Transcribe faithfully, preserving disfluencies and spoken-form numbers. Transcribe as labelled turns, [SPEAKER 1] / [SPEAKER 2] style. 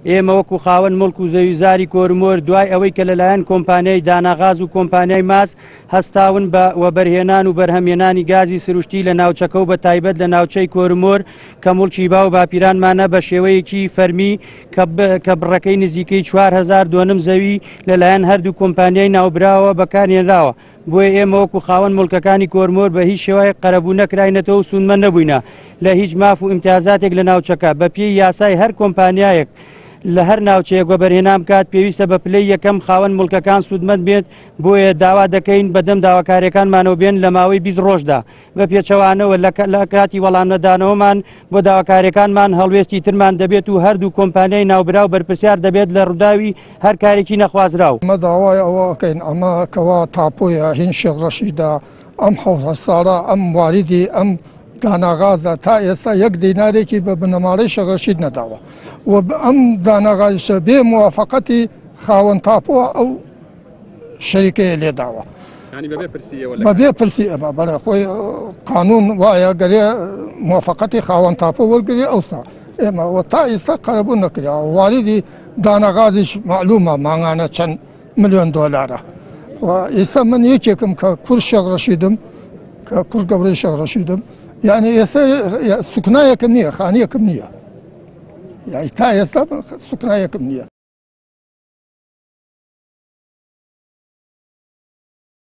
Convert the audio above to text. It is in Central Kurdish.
[SPEAKER 1] ئێمە وەکو خاوەن مڵک و زەویزاری کۆرمۆر دوای ئەوەی کە لەلایەن کۆمپانیای داناغاز و کۆمپانیای ماس هەستاون بە وەبەرهێنان و بەرهەمهێنانی گازی سروشتی لە ناوچەکە و بە تایبەت لە ناوچەی کۆرمۆر کە مڵکی با و باپیرانمانە بە شێوەیەکی فەرمی کە بڕەکەی نزیکەی چوار هەزار دۆنم زەوی لەلایەن هەردوو کۆمپانیای ناوبراوە بەکارهێنراوە. بۆیە ئێمە وەکو خاوەن مڵکەکانی کۆرمۆر بە هیچ شێوەیە قەرەبوو نەکراینەتەوە و سوودمە نەبووینە لە هیچ ماف و ئیمتیازاتێک لە ناوچەکە. بە پێی یاسای هەر کۆمپانیایەک لە هەر ناوچەیەک وەبەرهێنان بکات پێویستە بە پلەی یەکەم خاوەن مڵکەکان سوودمەند بێت. بۆیە داوا دەکەین بەدەم داواکاریەکانمانەوە بێن لە ماوەی بیست ڕۆژدا بە پێچەوانەوە لە کاتی وەڵامنەدانەوەمان بۆ داواکاریەکانمان هەڵوێستی ترمان دەبێت و هەردوو کۆمپانیای ناوبراو بەرپرسیار دەبێت لە ڕووداوی هەر کارێکی نەخوازراو.
[SPEAKER 2] ئەمە داوای ئەوەکەین ئەمە کەوا تاپۆیە هین شێخ ڕەشیدە ئەم حەوت ساڵە ئەم واریدی ئەم داناغازە تا ئێستا یەک دینارێکی بە بنەماڵەی شێخ ڕەشید نەداوە و ئەم داناغازیشە بێ موافقەتی خاوەن تاپۆ ئەو شەریکەیە لێداوە بەبێ پرسی ئەمە بەڵێ خۆی قانون وایە گەرێ موافقەتی خاوەن تاپۆ وەرگری ئەوسا ئێمە وە تا ئێستا قەرەبوو نەکراوە. واریدی داناغازیش معلومە ماڭانە چەند ملیۆن دۆلارە و ئێستا من یەکێکم کە کوڕ شێخ ڕەشیدم کە کوڕ گەورەی شێخ ڕەشیدم یعنی ئێستا سوکنایەکم نییە خانیەکم نییە تا ئێستا سوکنایەکم نییە.